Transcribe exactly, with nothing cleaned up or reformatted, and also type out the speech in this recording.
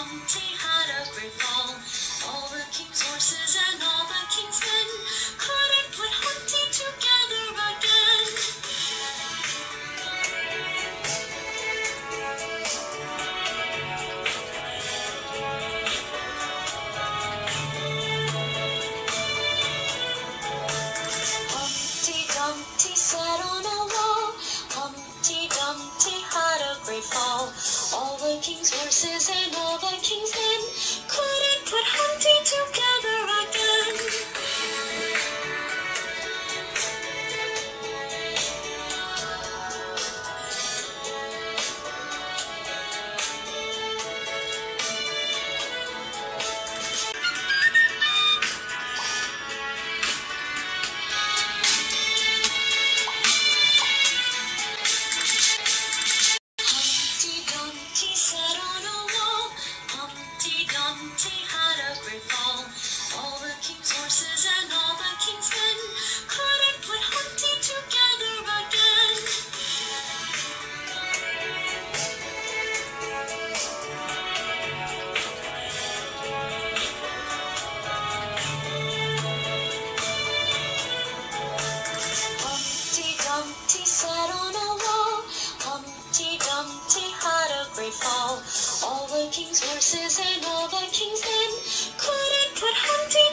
Dumpty had a great fall. All the king's horses and all the king's men couldn't put Humpty together again. Humpty Dumpty sat on a wall. Humpty Dumpty had a great fall. All the king's horses and all the king's men couldn't put Humpty together again. Humpty Dumpty sat on a wall. Humpty Dumpty had a great fall. All the king's horses and all the king's men couldn't put Humpty together again. Humpty Dumpty sat on a wall. Humpty Dumpty had a great fall. All the king's horses and all the king's men couldn't put Humpty